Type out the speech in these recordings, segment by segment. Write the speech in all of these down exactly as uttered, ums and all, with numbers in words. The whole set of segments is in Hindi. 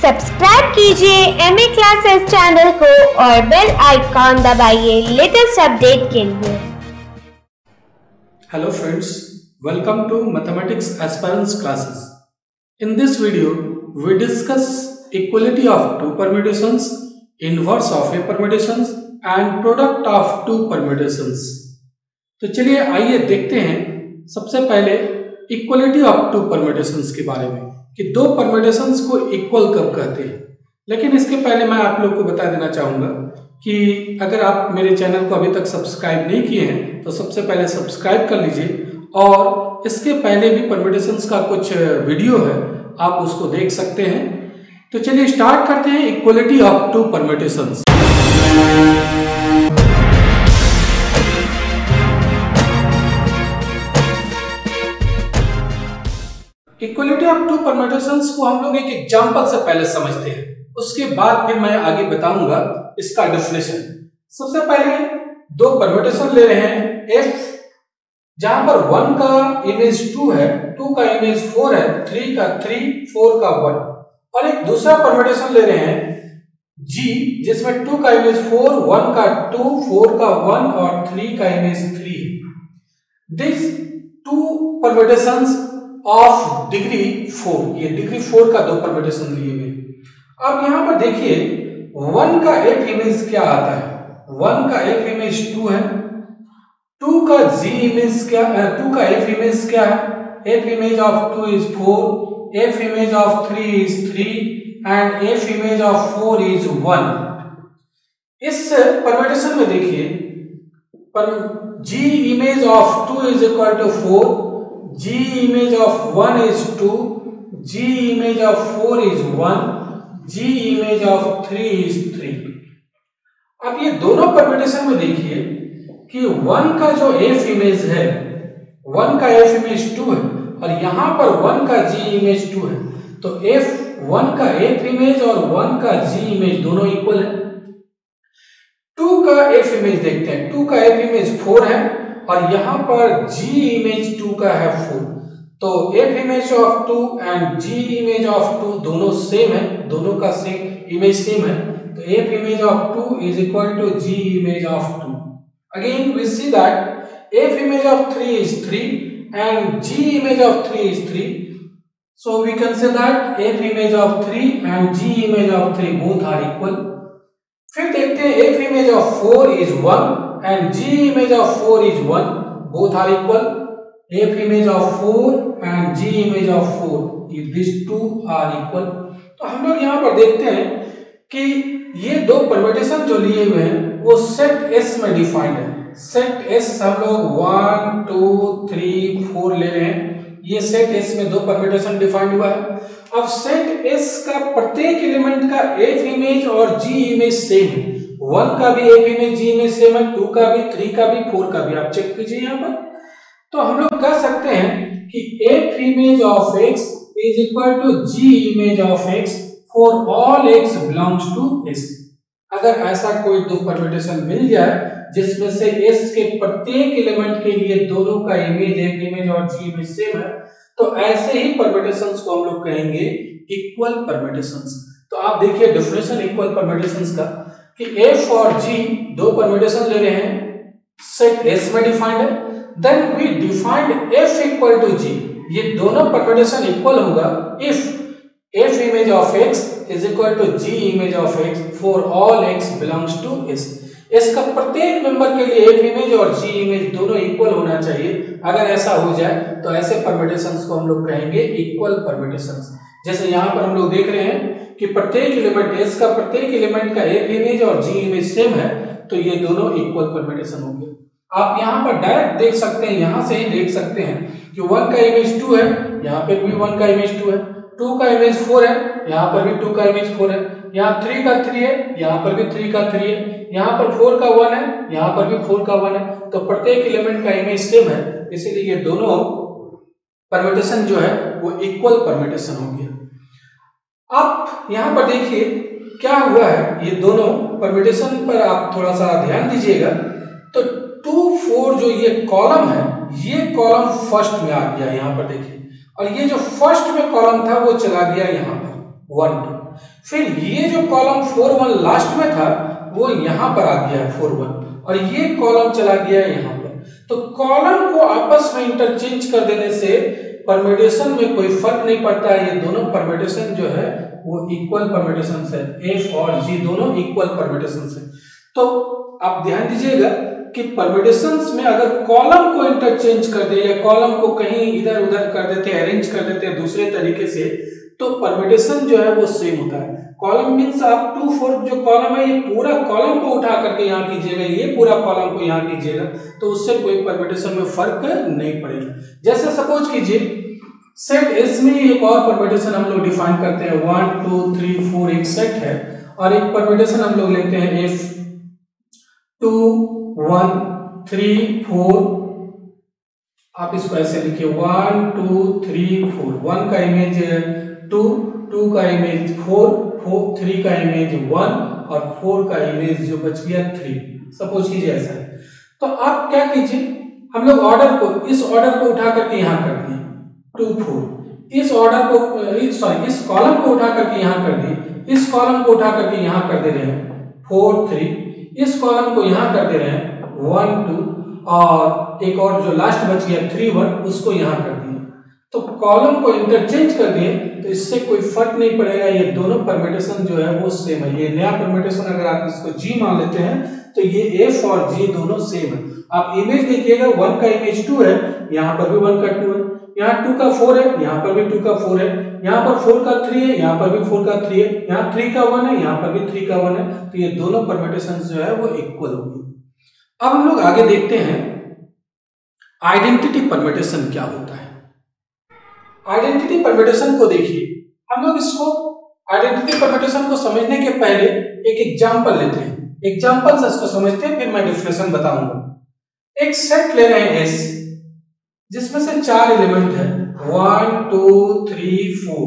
सब्सक्राइब कीजिए एम ए क्लासेस चैनल को और बेल आइकॉन दबाइए लेटेस्ट अपडेट के लिए। Hello friends, welcome to Mathematics Aspirants classes. In this video, we discuss equality of two permutations, inverse of a permutations and product of two permutations. तो चलिए आइए देखते हैं सबसे पहले इक्वलिटी ऑफ टू परम्यूटेशंस के बारे में कि दो परम्यूटेशंस को इक्वल कब कहते हैं। लेकिन इसके पहले मैं आप लोग को बता देना चाहूँगा कि अगर आप मेरे चैनल को अभी तक सब्सक्राइब नहीं किए हैं तो सबसे पहले सब्सक्राइब कर लीजिए और इसके पहले भी परम्यूटेशंस का कुछ वीडियो है, आप उसको देख सकते हैं। तो चलिए स्टार्ट करते हैं equality of two permutations. Equality of two permutations को हम लोग एक एग्जांपल से पहले समझते हैं, उसके बाद फिर मैं आगे बताऊंगा इसका डेफिनेशन। सबसे पहले दो परम्यूटेशन ले रहे हैं f, जहां पर वन का इमेज टू है, टू का इमेज फोर है, थ्री का थ्री, फोर का वन, और एक दूसरा परम्यूटेशन ले रहे हैं g, जिसमें टू का इमेज फोर, वन का टू, फोर का वन और थ्री का image three. This two permutations of degree four, ये डिग्री फोर का दो परम्यूटेशन लिए हुए। अब यहां पर देखिए वन का एफ इमेज क्या आता है, वन का एफ इमेज टू है, टू का जी इमेज क्या है, टू का एफ इमेज क्या है, F image of two is four, F image of three is three and F image of four is one. इस परम्यूटेशन में देखिए पर G image of two is equal to four, G image of one is two, G image of four is one, G image of three is three। अब ये दोनों परम्यूटेशन में देखिए कि वन का जो F इमेज है, वन का F इमेज टू है और यहां पर वन का G इमेज टू है, तो F वन का F इमेज और वन का G इमेज दोनों इक्वल है। टू का F इमेज देखते हैं, टू का F इमेज फोर है और यहां पर G इमेज टू का है फोर, तो F image of two and G image of two दोनों सेम है, दोनों का सेम इमेज सेम है, तो F image of two is equal to G image of two. Again we see that F image of three is three and G image of three is three, so we can say that F image of three and G image of three both are equal। फिर देखते हैं F image of four is one and G image of four is one, both are equal। F image of four and G image of four, these two are equal। तो हम लोग यहाँ पर देखते हैं कि ये दो परम्यूटेशन जो लिए हुए हैं वो सेट S में डिफाइंड है। सेट S हम लोग वन, टू, थ्री, फोर ले रहे हैं, ये सेट S में दो परम्यूटेशन डिफाइंड हुआ है। अब सेट S का प्रत्येक एलिमेंट का F इमेज और G इमेज सेम है, वन का भी F image G image same है, टू का भी, थ्री का भी, फोर का भी, आप चेक कीजिए यहाँ पर। तो हम लोग कह सकते हैं कि F image of X is equal to G image of X for all X belongs to S। अगर ऐसा कोई दो परम्यूटेशन मिल जाए जिसमें से S के प्रत्येक एलिमेंट के लिए दोनों का इमेज, F इमेज और G इमेज सेम है, तो ऐसे ही परम्यूटेशंस को हम लोग कहेंगे इक्वल परम्यूटेशंस। तो आप देखिए डेफिनेशन इक्वल परम्यूटेशंस का कि F और G दो परम्यूटेशन ले रहे हैं, सेट S में डिफाइंड है, then we defined F equal to G। ये दोनों परम्यूटेशन इक्वल होगा if F image of X is equal to G image of X for all X belongs to S। S का प्रत्येक मेंबर के लिए F इमेज और G इमेज दोनों इक्वल होना चाहिए। अगर ऐसा हो जाए तो ऐसे परम्यूटेशंस को हम लोग कहेंगे इक्वल परम्यूटेशंस। जैसे यहाँ पर हम लोग देख रहे हैं कि प्रत्येक एलिमेंट S का प्रत्येक एलिमेंट का F इमेज और G इमेज सेम है, तो ये दोनों इक्वल परम्यूटेशन होंगे। आप यहाँ पर डायरेक्ट देख सकते हैं, यहाँ से ही देख सकते हैं कि वन का इमेज टू है, यहाँ पे भी वन का इमेज टू है, टू का इमेज फोर है, यहाँ पर भी टू का इमेज फोर है, यहाँ थ्री का थ्री है, यहाँ पर भी थ्री का थ्री है, यहाँ पर फोर का वन है, यहाँ पर भी फोर का वन है, तो प्रत्येक एलिमेंट का इमेज सेम है, इसीलिए ये दोनों परम्यूटेशन जो है वो इक्वल परम्यूटेशन हो गया। अब यहाँ पर देखिए क्या हुआ है, ये दोनों परम्यूटेशन पर आप थोड़ा सा ध्यान दीजिएगा। तो टू फोर जो ये कॉलम है, ये कॉलम फर्स्ट में आ गया यहाँ पर देखिए, और ये जो फर्स्ट में कॉलम था वो चला गया यहाँ पर वन टू। फिर ये जो कॉलम फोर वन लास्ट में था वो यहाँ पर आ गया है फोर वन, और ये कॉलम चला गया है यहाँ पर। तो कॉलम को आपस में इंटरचेंज कर देने से परम्यूटेशन में कोई फर्क नहीं पड़ता है। ये दोनों परम्यूटेशन जो है वो इक्वल परम्यूटेशंस है, एफ और जी दोनों इक्वल परम्यूटेशंस है। तो आप ध्यान दीजिएगा कि परम्यूटेशंस में अगर कॉलम को इंटरचेंज कर दे या कॉलम को कहीं इधर उधर कर देते हैं, अरेंज कर देते हैं दूसरे तरीके से, तो परम्यूटेशन जो है वो सेम होता है। कॉलम मींस आप टू फोर जो कॉलम है ये पूरा कॉलम को उठा करके यहाँ कीजिएगा, ये पूरा कॉलम को यहाँ कीजिएगा, तो उससे कोई परम्यूटेशन में फर्क नहीं पड़ेगा। जैसे सपोज कीजिए सेट एस में एक और परम्यूटेशन हम लोग डिफाइन करते हैं, वन टू थ्री फोर एक सेट है, और एक परम्यूटेशन हम लोग लेते हैं F two one three four. आप इसको ऐसे लिखिए one two three four, one का इमेज टू, टू का इमेज फोर, फोर थ्री का इमेज वन, और फोर का इमेज जो बच गया थ्री। सपोज कीजिए ऐसा है, तो आप क्या कीजिए, हम लोग ऑर्डर को इस ऑर्डर को उठा करके यहाँ कर दिए टू फोर, इस ऑर्डर को सॉरी इस कॉलम को उठा करके यहाँ कर दिए, इस कॉलम को उठा करके यहाँ कर दे रहे हैं फोर थ्री, इस कॉलम को यहाँ कर दे रहे हैं वन टू, और एक और जो लास्ट बच गया थ्री वन उसको यहाँ कर दिए। तो कॉलम को इंटरचेंज कर दिए तो इससे कोई फर्क नहीं पड़ेगा, ये दोनों परम्यूटेशन जो है वो सेम है। ये नया परम्यूटेशन अगर आप इसको जी मान लेते हैं तो ये एफ और जी दोनों सेम है। आप इमेज देखिएगा, वन का इमेज टू है, यहाँ पर भी वन का टू है, यहाँ टू का फोर है, यहाँ पर भी टू का फोर है, यहाँ पर फोर का थ्री है, यहाँ पर भी फोर का थ्री है, यहाँ थ्री का वन है, यहाँ पर भी थ्री का वन है, तो ये दोनों परम्यूटेशन जो है वो इक्वल होगी। अब हम लोग आगे देखते हैं आइडेंटिटी परम्यूटेशन क्या होता है। आइडेंटिटी परम्यूटेशन को देखिए, हम लोग इसको आइडेंटिटी परम्यूटेशन को समझने के पहले एक एग्जांपल लेते हैं, एग्जांपल से इसको समझते हैं, फिर मैं डिफरेंशिएशन बताऊंगा। एक सेट ले रहे हैं एस, जिसमें से चार एलिमेंट है वन टू थ्री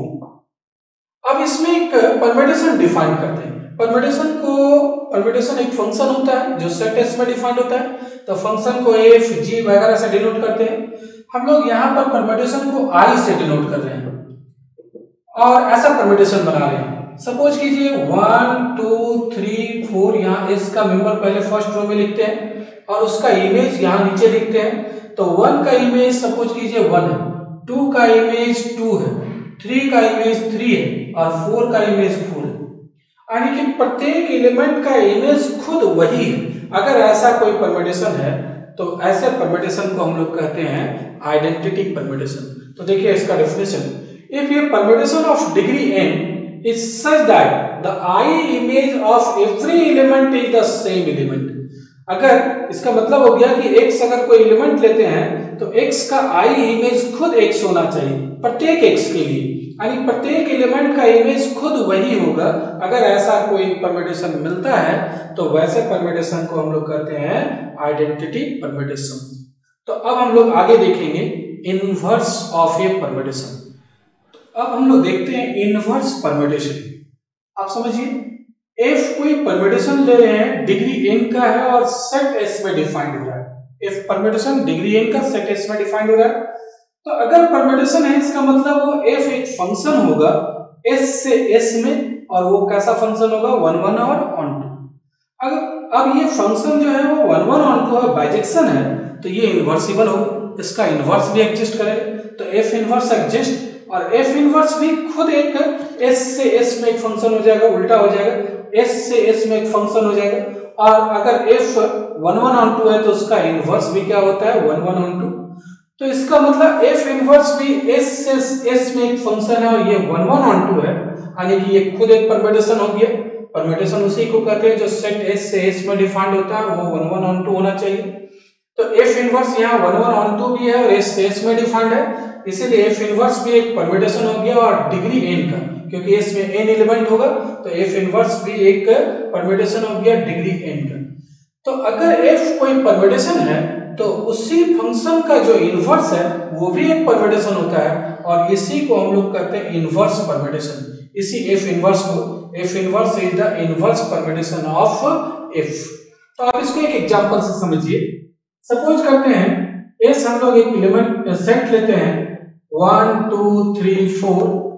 फोर। अब इसमें एक परम्यूटेशन डिफाइन करते हैं। परम्यूटेशन को परम्यूटेशन एक फंक्शन होता है जो सेट एस में डिफाइंड होता है, तो फंक्शन को एफ जी वगैरह से डिनोट करते हैं। हम लोग यहाँ पर परम्यूटेशन को आई से डिनोट कर रहे हैं और ऐसा परम्यूटेशन बना रहे हैं। सपोज कीजिए वन टू थ्री फोर, यहाँ एस का मेंबर पहले फर्स्ट रो में लिखते हैं और उसका इमेज यहाँ नीचे लिखते हैं। तो वन का इमेज सपोज कीजिए वन है, टू का इमेज टू है, थ्री का इमेज थ्री है और फोर का इमेज फोर है। यानी कि प्रत्येक एलिमेंट का इमेज खुद वही है। अगर ऐसा कोई परम्यूटेशन है तो ऐसे परम्यूटेशन को हम लोग कहते हैं आइडेंटिटी परम्यूटेशन। तो देखिए इसका definition, if a permutation of degree n is such that the I image of every element is the same element। अगर इसका मतलब हो गया कि x अगर कोई एलिमेंट लेते हैं तो x का I इमेज खुद x होना चाहिए प्रत्येक x के लिए, यानी प्रत्येक एलिमेंट का इमेज खुद वही होगा। अगर ऐसा कोई परम्यूटेशन मिलता है तो वैसे परम्यूटेशन को हम लोग कहते हैं आइडेंटिटी परम्यूटेशन। तो अब हम लोग आगे देखेंगे इनवर्स ऑफ ए परम्यूटेशन। अब हम लोग देखते हैं इनवर्स परम्यूटेशन। आप समझिए, एफ कोई परम्यूटेशन ले रहे हैं, डिग्री एन का है और सेट एस में डिफाइंड हो रहा है। एफ परम्यूटेशन डिग्री एन का सेट एस में डिफाइंड हो रहा है। तो अगर परम्यूटेशन है इसका मतलब वो एफ एक फंक्शन होगा एस से एस में, और वो कैसा फंक्शन होगा वन वन और ऑन टू। अगर अब ये फंक्शन जो है वो वन वन ऑन टू है, बाइजेक्शन है, तो ये इनवर्सिबल होगा, इसका इनवर्स भी एग्जिस्ट करेगा। तो एफ इनवर्स एग्जिस्ट, और एफ इनवर्स भी खुद एक एस से एस में एक फंक्शन हो जाएगा, उल्टा हो जाएगा, एस से एस में एक फंक्शन हो जाएगा। और अगर F one one onto है तो उसका इनवर्स भी क्या होता है वन वन ऑन टू। तो इसका मतलब एफ इनवर्स भी एस से एस में एक फंक्शन है और ये वन वन ऑन टू है, यानी कि ये खुद एक परम्यूटेशन हो गया। परम्यूटेशन उसी को कहते हैं जो सेट एस से एस में डिफाइंड होता है, वो वन वन ऑन टू होना चाहिए। तो एफ इनवर्स यहाँ वन वन ऑन टू भी है और एस से एस में डिफाइंड है, इसीलिए एफ इनवर्स भी एक परम्यूटेशन हो गया और डिग्री एन का, क्योंकि इसमें एन एलिमेंट होगा तो एफ इनवर्स भी एक परम्यूटेशन हो गया डिग्री एन का। तो अगर एफ कोई परम्यूटेशन है तो उसी फंक्शन का जो इनवर्स है वो भी एक परम्यूटेशन होता है, और इसी को हम लोग कहते हैं इनवर्स परम्यूटेशन। इसी एफ इनवर्स को, F inverse is the inverse permutation of F. तो आप इसको एक एग्जांपल से समझिए। सपोज करते हैं एस हम लोग एक एलिमेंट सेट लेते हैं वन टू थ्री फोर,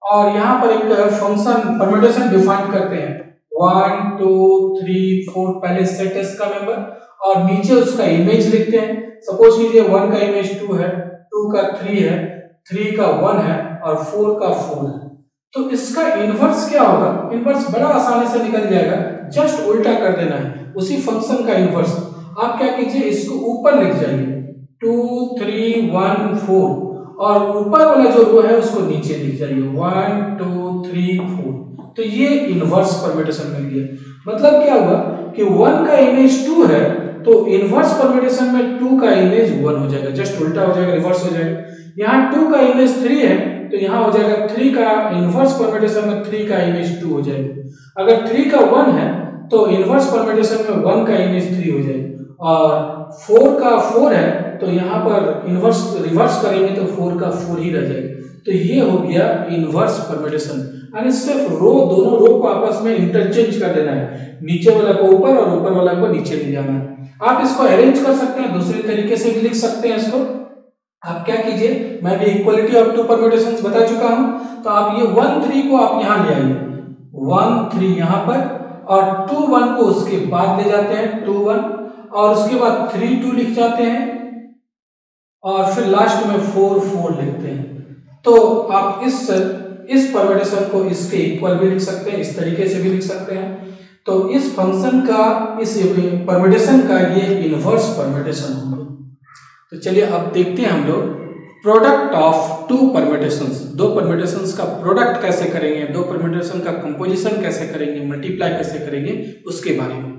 और यहाँ पर एक फंक्शन परम्यूटेशन डिफाइन करते हैं, वन टू थ्री फोर पहले सेट एस का मेंबर और नीचे उसका इमेज लिखते हैं। सपोज कीजिए वन का इमेज टू है, टू का थ्री है, थ्री का वन है और फोर का फोर है। तो इसका इनवर्स क्या होगा? इनवर्स बड़ा आसानी से निकल जाएगा, जस्ट उल्टा कर देना है उसी फंक्शन का इनवर्स। आप क्या कीजिए, इसको ऊपर लिख जाइए, टू थ्री वन फोर और ऊपर वाला जो रो है उसको नीचे लिख जाइए, वन टू थ्री फोर। तो ये इनवर्स परम्यूटेशन मिल गया। मतलब क्या हुआ कि वन का इमेज टू है तो इनवर्स परम्यूटेशन में टू का इमेज वन हो जाएगा, जस्ट उल्टा हो जाएगा, रिवर्स हो जाएगा। यहाँ टू का इमेज थ्री है तो यहाँ हो जाएगा थ्री का इनवर्स परम्यूटेशन में थ्री का इमेज टू हो जाएगा। अगर थ्री का वन है तो इनवर्स परम्यूटेशन में वन का इमेज थ्री हो जाएगा और फोर का फोर है तो यहाँ पर इनवर्स रिवर्स करेंगे तो फोर का फोर ही रह जाएगा। तो ये हो गया इनवर्स परम्यूटेशन। यानी सिर्फ रो, दोनों रो को आपस में इंटरचेंज कर देना है, नीचे वाला को ऊपर और ऊपर वाला को नीचे ले जाना है। आप इसको अरेंज कर सकते हैं, दूसरे तरीके से भी लिख सकते हैं इसको। आप क्या कीजिए, मैं भी इक्वलिटी ऑफ टू परम्यूटेशंस बता चुका हूं, तो आप ये वन थ्री को आप यहां ले आइए, वन थ्री यहां पर और टू वन को उसके बाद ले जाते हैं, टू वन और उसके बाद थ्री टू लिख जाते हैं और फिर लास्ट में फोर फोर लिखते हैं। तो आप इस इस परम्यूटेशन को इसके इक्वल भी लिख सकते हैं, इस तरीके से भी लिख सकते हैं। तो इस फंक्शन का, इस परम्यूटेशन का ये इनवर्स परम्यूटेशन होगा। तो चलिए अब देखते हैं हम लोग प्रोडक्ट ऑफ टू परम्यूटेशंस। दो परम्यूटेशंस का प्रोडक्ट कैसे करेंगे, दो परम्यूटेशन का कंपोजिशन कैसे करेंगे, मल्टीप्लाई कैसे करेंगे, उसके बारे में।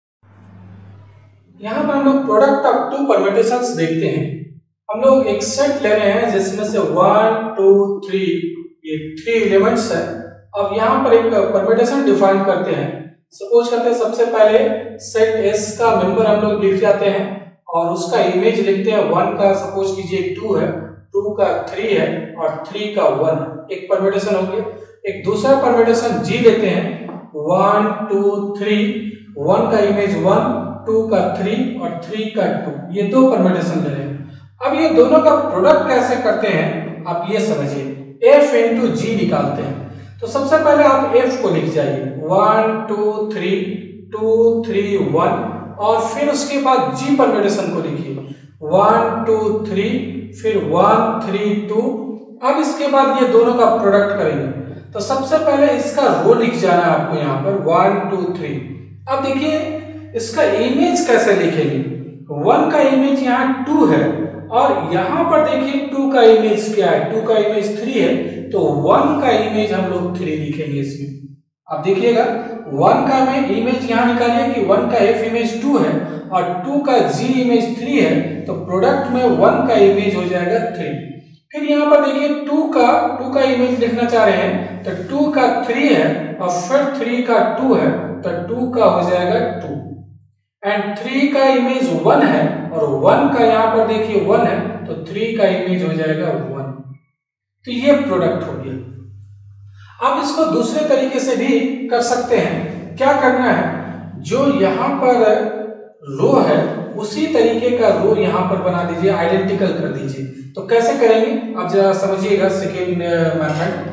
यहाँ पर हम लोग प्रोडक्ट ऑफ टू परम्यूटेशंस देखते हैं। हम लोग एक सेट ले रहे हैं जिसमें से वन टू थ्री, ये थ्री एलिमेंट्स है। अब यहाँ पर एक परम्यूटेशन डिफाइन करते हैं। सपोज करते हैं सबसे पहले सेट एस का मेंबर हम लोग लिख जाते हैं और उसका इमेज लिखते हैं, वन का सपोज कीजिए टू है, टू का थ्री है और थ्री का वन है। एक परम्यूटेशन हो गया। एक दूसरा परम्यूटेशन जी लेते हैं, वन टू थ्री, वन का इमेज वन, टू का थ्री और थ्री का टू, ये दो परम्यूटेशन ले रहे हैं। अब ये दोनों का प्रोडक्ट कैसे करते हैं आप ये समझिए, f इंटू जी निकालते हैं। तो सबसे पहले आप f को लिख जाइए, one two three, two three one और फिर उसके बाद g परम्यूटेशन को लिखिए, वन टू थ्री फिर वन थ्री टू। अब इसके बाद ये दोनों का प्रोडक्ट करेंगे। तो सबसे पहले इसका रो लिख जाना है आपको यहाँ पर, वन टू थ्री। अब देखिए इसका इमेज कैसे लिखेंगे, वन का इमेज यहाँ टू है और यहाँ पर देखिए टू का इमेज क्या है, टू का इमेज थ्री है, तो वन का इमेज हम लोग थ्री लिखेंगे इसमें। अब देखिएगा वन का में इमेज यहाँ निकालिए कि वन का एफ इमेज टू है और टू का जी इमेज थ्री है, तो प्रोडक्ट में वन का इमेज हो जाएगा थ्री। फिर यहाँ पर देखिए टू का टू का इमेज लिखना चाह रहे हैं तो टू का थ्री है और फिर थ्री का टू है तो टू का हो जाएगा टू एंड थ्री का इमेज वन है और वन का यहाँ पर देखिए वन है तो थ्री का इमेज हो जाएगा वन। तो ये प्रोडक्ट हो गया। आप इसको दूसरे तरीके से भी कर सकते हैं। क्या करना है, जो यहाँ पर रो है उसी तरीके का रो यहाँ पर बना दीजिए, आइडेंटिकल कर दीजिए। तो कैसे करेंगे आप जरा समझिएगा। सेकेंड मेथड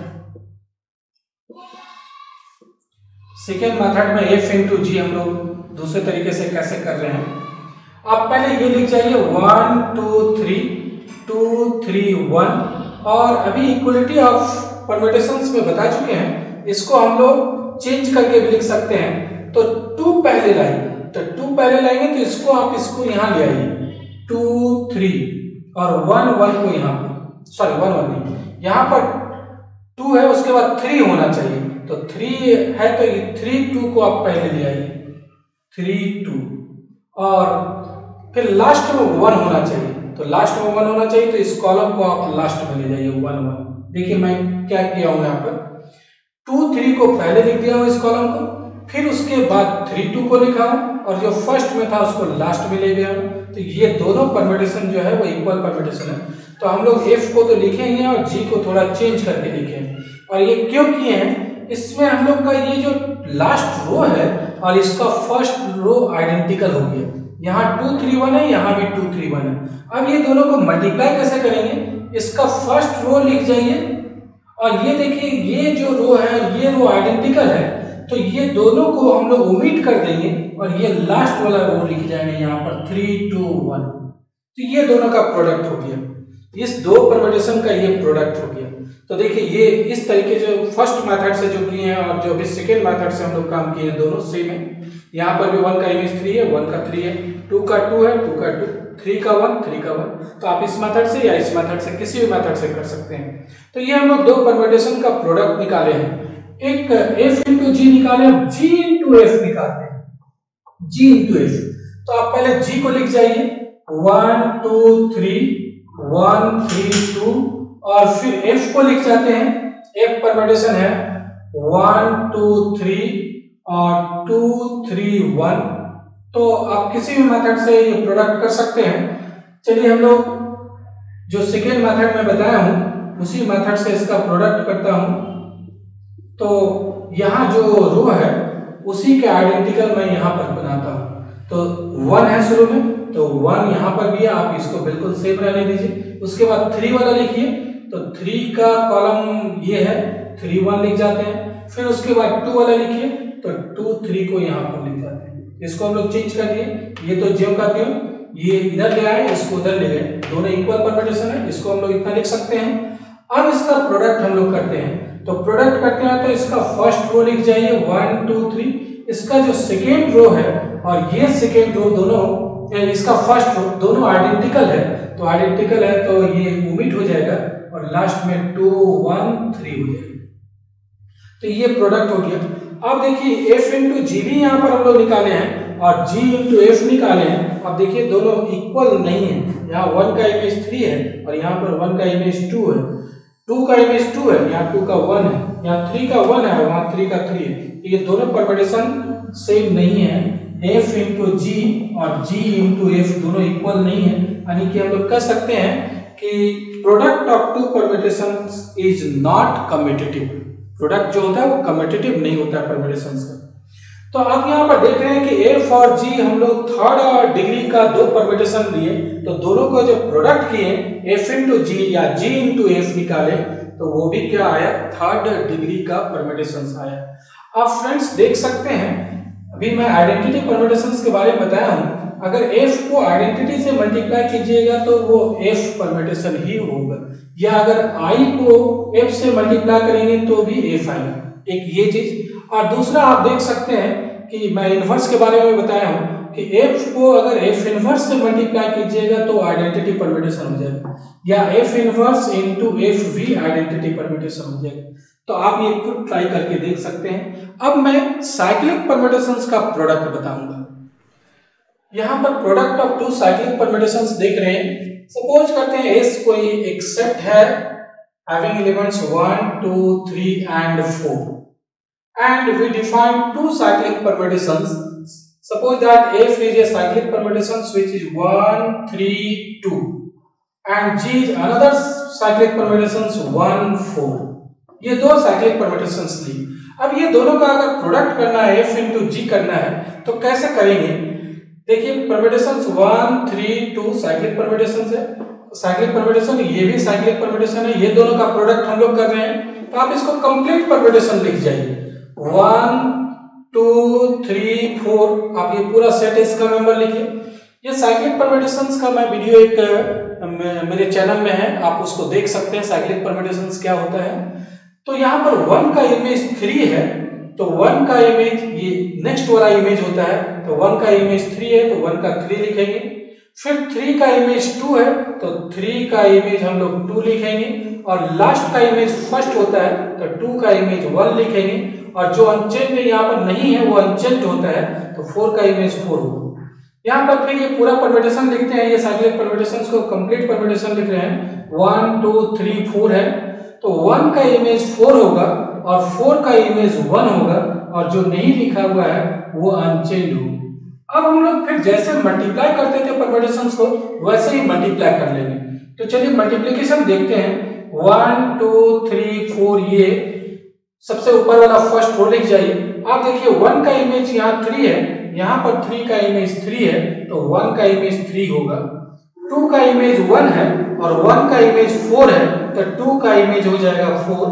सेकेंड मेथड में एफ इंटू जी हम लोग दूसरे तरीके से कैसे कर रहे हैं। आप पहले ये लिख जाइए one two three, two three one और अभी इक्वलिटी ऑफ परम्यूटेशंस में बता चुके हैं, इसको हम लोग चेंज करके भी लिख सकते हैं। तो टू पहले लाएंगे, तो टू पहले लाएंगे तो इसको आप इसको यहाँ ले आइए, टू थ्री और वन वन को यहाँ पर, सॉरी वन वन नहीं, यहाँ पर टू है उसके बाद थ्री होना चाहिए, तो थ्री है तो ये थ्री टू को आप पहले ले आइए, थ्री टू और फिर लास्ट में वन होना चाहिए, तो लास्ट में वन होना चाहिए, तो इस कॉलम को आप लास्ट में ले जाइए वन वन। देखिए मैं क्या किया हूं यहाँ पर, टू थ्री को पहले लिख दिया हूं इस कॉलम को, फिर उसके बाद थ्री टू को लिखा हूं और जो फर्स्ट में था उसको लास्ट में ले गया हूं। तो ये दोनों परम्यूटेशन जो है वो इक्वल परम्यूटेशन है। तो हम लोग एफ को तो लिखे ही हैं और जी को थोड़ा चेंज करके लिखे हैं। और ये क्यों किए हैं, इसमें हम लोग का ये जो लास्ट रो है और इसका फर्स्ट रो आइडेंटिकल हो गया, यहाँ टू थ्री वन है, यहाँ भी टू थ्री वन है। अब ये दोनों को मल्टीप्लाई कैसे करेंगे, इसका फर्स्ट रो लिख जाइए और ये देखिए ये जो रो है ये रो आइडेंटिकल है, तो ये दोनों को हम लोग ओमिट कर देंगे और ये लास्ट वाला रो लिख जाएंगे यहाँ पर थ्री टू वन। तो ये दोनों का प्रोडक्ट हो गया, इस दो परम्यूटेशन का ये प्रोडक्ट हो गया। तो देखिए ये इस तरीके जो फर्स्ट मेथड से जो किए हैं और जो भी सेकेंड मेथड से हम लोग काम किए हैं दोनों सेम है। यहाँ पर भी वन का इमेज थ्री है, वन का थ्री है, टू का टू है, टू का टू, थ्री का वन, थ्री का वन। तो आप इस मेथड से या इस मेथड से किसी भी मेथड से कर सकते हैं। तो ये हम लोग दो परम्यूटेशन का प्रोडक्ट निकाले हैं, एक f इंटू जी निकाले, अब g इंटू एफ निकालते हैं, g इंटू एफ। तो आप पहले g को लिख जाइए, one two three, one three two, और फिर f को लिख जाते हैं, f परम्यूटेशन है वन टू थ्री और टू थ्री वन। तो आप किसी भी मेथड से ये प्रोडक्ट कर सकते हैं। चलिए हम लोग जो सेकेंड मेथड में बताया हूं उसी मेथड से इसका प्रोडक्ट करता हूं। तो यहाँ जो रो है उसी के आइडेंटिकल मैं यहाँ पर बनाता हूँ। तो वन है शुरू में, तो वन यहाँ पर भी है, आप इसको बिल्कुल सेम रहने दीजिए। उसके बाद थ्री वाला लिखिए, तो थ्री का कॉलम ये है, थ्री वन लिख जाते हैं। फिर उसके बाद टू वाला लिखिए, तो टू थ्री को यहाँ पर लिख जाते हैं। इसको हम लोग चेंज कर दिए, ये तो ज्यों का त्यों, ये इधर ले आए, इसको उधर ले गए, दोनों इक्वल परम्यूटेशन है, इसको हम लोग इतना लिख सकते हैं। अब इसका प्रोडक्ट हम लोग करते हैं। तो प्रोडक्ट करते हैं तो इसका फर्स्ट रो लिख जाइए वन टू थ्री, इसका जो सेकेंड रो है और ये सेकेंड रो दोनों, इसका फर्स्ट रो दोनों आइडेंटिकल है, तो आइडेंटिकल है तो ये ओमिट हो जाएगा और लास्ट में टू वन थ्री हो जाएगा। तो ये प्रोडक्ट हो गया। अब देखिए f इंटू जी भी यहाँ पर हम लोग निकाले हैं और g इंटू एफ निकाले हैं। अब देखिए दोनों इक्वल नहीं है, यहाँ वन का इमेज थ्री है और यहाँ पर वन का इमेज टू है, टू का इमेज टू है, यहाँ टू का वन है, यहाँ थ्री का वन है, वहाँ थ्री का थ्री है। तो ये दोनों परम्यूटेशन सेम नहीं है। f इंटू जी और g इंटू एफ दोनों इक्वल नहीं है, यानी कि हम लोग कह सकते हैं कि product of two permutations is not commutative. Product जो होता है वो कम्यूटेटिव नहीं होता है परम्यूटेशंस का। तो आप यहाँ पर देख रहे हैं कि f और g हम लोग थर्ड डिग्री का दो परम्यूटेशन लिए, तो दोनों को जब प्रोडक्ट किए f इंटू जी या g इंटू एफ निकाले तो वो भी क्या आया, थर्ड डिग्री का परम्यूटेशन आया। आप फ्रेंड्स देख सकते हैं, अभी मैं आइडेंटिटी परम्यूटेशंस के बारे में बताया हूँ, अगर f को आइडेंटिटी से मल्टीप्लाई कीजिएगा तो वो f परम्यूटेशन ही होगा, या अगर i को f से मल्टीप्लाई करेंगे तो भी f आएगा। एक ये चीज, और दूसरा आप देख सकते हैं कि मैं इनवर्स के बारे में बताया हूँ कि f को अगर f इनवर्स से मल्टीप्लाई कीजिएगा तो आइडेंटिटी परम्यूटेशन हो जाएगा, या f इनवर्स इनटू f भी आइडेंटिटी परम्यूटेशन हो जाएगा। तो आप ये खुद ट्राई करके देख सकते हैं। अब मैं साइक्लिक परम्यूटेशंस का प्रोडक्ट बताऊंगा। यहाँ पर product of two cyclic permutations देख रहे हैं। सपोज करते हैं S कोई एक सेट है having elements one, two, three and four, and we define two cyclic permutations. Suppose that F is a cyclic permutation which is one, three, two, and G is another cyclic permutations one, four. ये दो cyclic permutations ली। अब ये दोनों का अगर प्रोडक्ट करना है, F into G करना है, तो कैसे करेंगे? देखिए permutations one, three, two cyclic permutations है, cyclic permutation, ये भी cyclic permutation है, ये दोनों का प्रोडक्ट हम लोग कर रहे हैं, तो आप इसको complete permutation लिख जाइए। वन, टू, थ्री, फोर, आप ये पूरा सेट इसका मेंबर लिखिए। ये साइक्लिक परम्यूटेशंस का मैं वीडियो एक मेरे चैनल में है, आप उसको देख सकते हैं, साइक्लिक परम्यूटेशंस क्या होता है। तो यहाँ पर वन का इमेज थ्री है, तो वन का इमेज ये नेक्स्ट वाला इमेज होता है, तो वन का इमेज थ्री है तो वन का थ्री लिखेंगे। फिर थ्री का इमेज टू है तो थ्री का इमेज हम लोग टू लिखेंगे, और लास्ट का इमेज फर्स्ट होता है तो टू का इमेज वन लिखेंगे, और जो अनचेंज यहाँ पर नहीं है वो अनचेंज होता है, तो फोर का इमेज फोर होगा। यहाँ पर फिर ये पूरा परम्यूटेशन लिखते हैं, ये साइक्लिक परम्यूटेशंस को कंप्लीट परम्यूटेशन लिख रहे हैं। वन, टू, थ्री, फोर है, तो वन का इमेज फोर होगा और फोर का इमेज वन होगा, और जो नहीं लिखा हुआ है वो अनचेंज होगा। अब हम लोग फिर जैसे मल्टीप्लाई करते थे परम्यूटेशंस को वैसे ही मल्टीप्लाई कर लेंगे। तो चलिए मल्टीप्लिकेशन देखते हैं। वन, टू, थ्री, फोर, ये सबसे ऊपर वाला फर्स्ट रो लिख जाइए। आप देखिए वन का इमेज यहाँ थ्री है, यहाँ पर थ्री का इमेज थ्री है, तो वन का इमेज थ्री होगा। टू का इमेज वन है और वन का इमेज फोर है, तो टू का इमेज हो जाएगा फोर।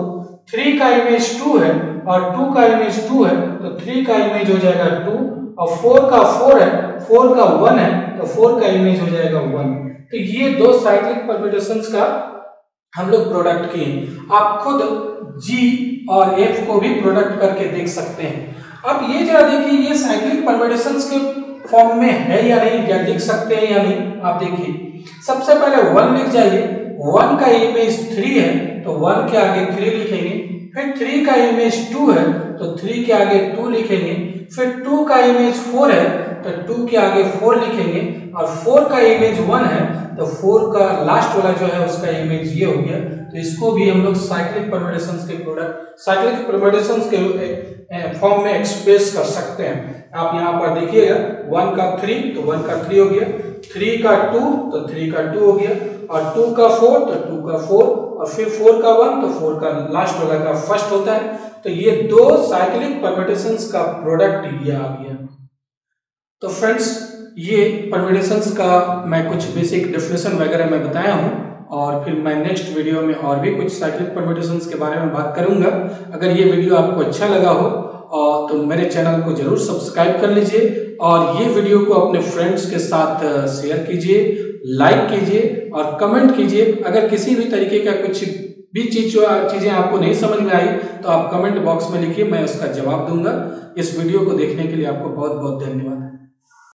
थ्री का इमेज टू है और टू का इमेज टू है तो थ्री का इमेज हो जाएगा टू, और फोर का फोर है, फोर का वन है तो फोर का इमेज हो जाएगा वन। तो ये दो साइक्लिक परम्यूटेशंस का हम लोग प्रोडक्ट किए। आप खुद G और F को भी प्रोडक्ट करके देख सकते हैं। अब ये जरा देखिए ये साइक्लिक परम्यूटेशंस के फॉर्म में है या नहीं, या लिख सकते हैं या नहीं। आप देखिए सबसे पहले वन लिख जाइए, वन का इमेज थ्री है तो वन के आगे थ्री लिखेंगे, फिर थ्री का इमेज टू है तो थ्री के आगे टू लिखेंगे, फिर टू का इमेज फोर है तो टू के आगे फोर लिखेंगे, और फोर का इमेज वन है तो फोर का लास्ट वाला जो है उसका इमेज ये हो गया। तो इसको भी हम लोग साइक्लिक परम्यूटेशंस के प्रोडक्ट साइक्लिक परम्यूटेशंस के फॉर्म में एक्सप्रेस कर सकते हैं। आप यहाँ पर देखिएगा वन का थ्री तो वन का थ्री हो गया, थ्री का टू तो थ्री का टू हो गया, और टू का फोर तो टू का फोर, और फिर फोर का वन तो फोर का लास्ट वाला का फर्स्ट होता है। तो ये दो साइक्लिक परम्यूटेशंस का प्रोडक्ट ये आ गया। तो फ्रेंड्स ये परम्यूटेशंस का मैं कुछ बेसिक डेफिनेशन वगैरह मैं बताया हूँ, और फिर मैं नेक्स्ट वीडियो में और भी कुछ साइक्लिक परम्यूटेशंस के बारे में बात करूंगा। अगर ये वीडियो आपको अच्छा लगा हो और तो मेरे चैनल को जरूर सब्सक्राइब कर लीजिए, और ये वीडियो को अपने फ्रेंड्स के साथ शेयर कीजिए, लाइक कीजिए और कमेंट कीजिए। अगर किसी भी तरीके का कुछ भी चीज चीजें आपको नहीं समझ में आई तो आप कमेंट बॉक्स में लिखिए, मैं उसका जवाब दूंगा। इस वीडियो को देखने के लिए आपको बहुत बहुत धन्यवाद।